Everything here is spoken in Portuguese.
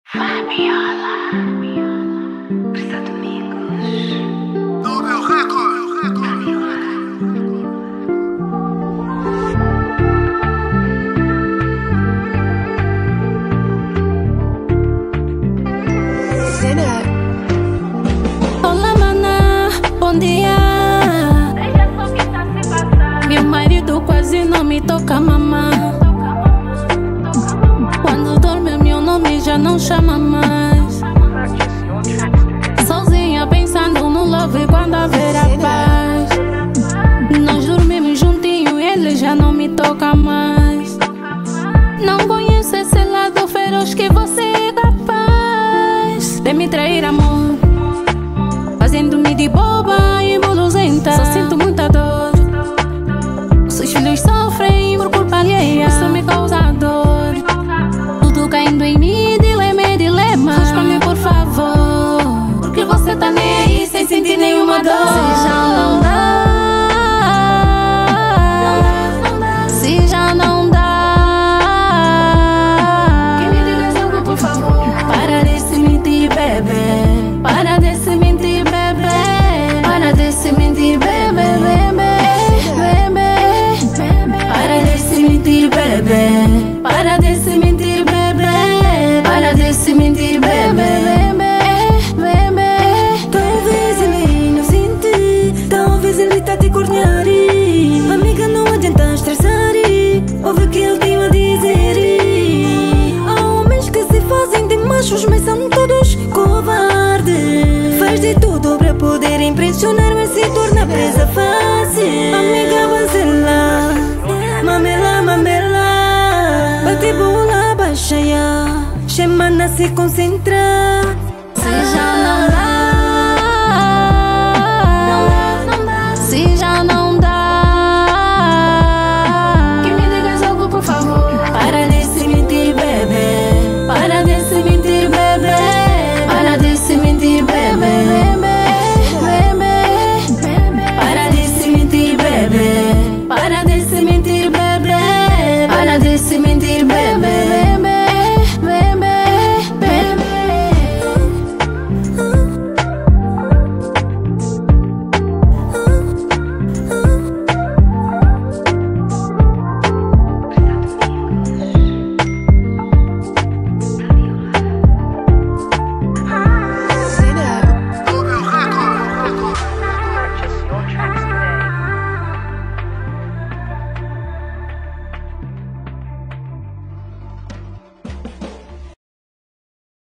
Fabiola, Crista Domingos. No meu recorde. Olá, maná, bom dia. Meu marido quase não me toca, mamá. Quando dorme, meu nome já não chama mais. Sozinha pensando no love quando haverá paz. Nós dormimos juntinho, ele já não me toca mais. Não conheço esse lado feroz que você é capaz de me trair, amor, fazendo-me de boba e boluzenta. Só sinto muita dor. Seus filhos sofrem por culpa alheia. Isso me causa dor. Tudo caindo em mim, dilema. Responde, por favor, porque você tá nem aí sem sentir nenhuma dor. Se já não dá, se já não dá, que me digas algo, por favor. Para de se mentir, bebê. Para de se mentir, bebê. Para de se mentir, bebê, para de se mentir, bebê. Para de se mentir, bebê. Para de se mentir, bebê. Talvez ele não sente, talvez ele tá te cornear. Amiga, não adianta estressar. Ouve o que ele tem a dizer. Há homens que se fazem de machos, mas são todos covardes. Faz de tudo pra poder impressionar, mas se torna presa fácil. Amiga, vacila, mamela, bate bola, baixa, chama-na se concentrar. Se já não dá,